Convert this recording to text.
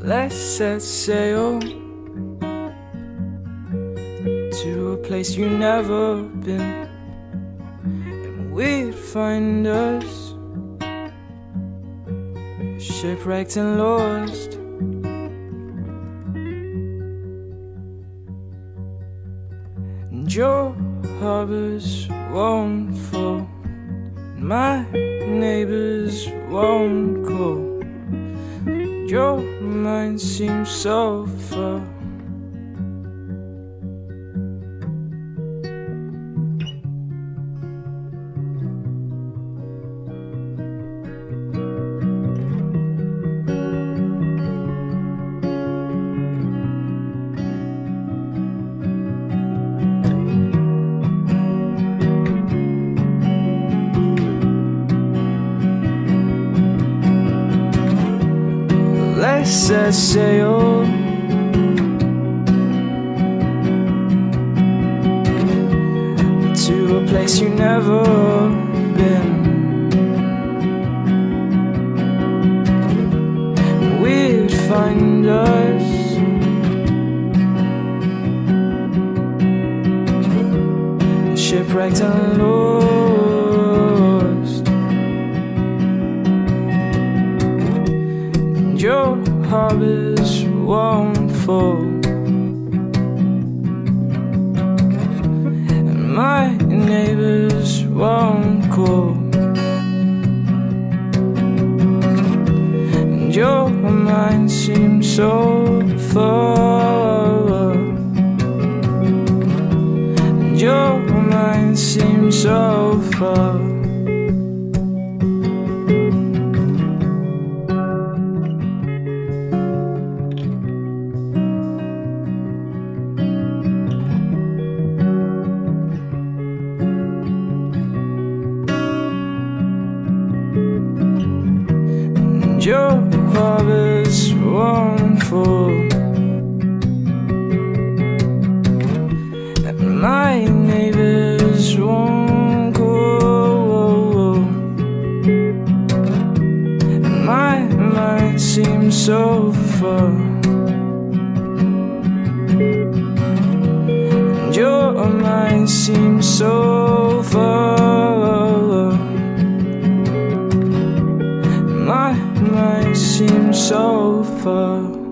Let's set sail to a place you've never been, and we'd find us shipwrecked and lost. And your harbors won't fall, and my neighbors won't call. Your mind seems so far. Let's set sail to a place you've never been. We'd find us shipwrecked and lost. And your harbors won't fall, and my neighbors won't call. And your mind seems so far, and your mind seems so far. Your harbors won't fall, and my neighbors won't call. And my mind seems so far, and your mind seems so far. My mind seems so far.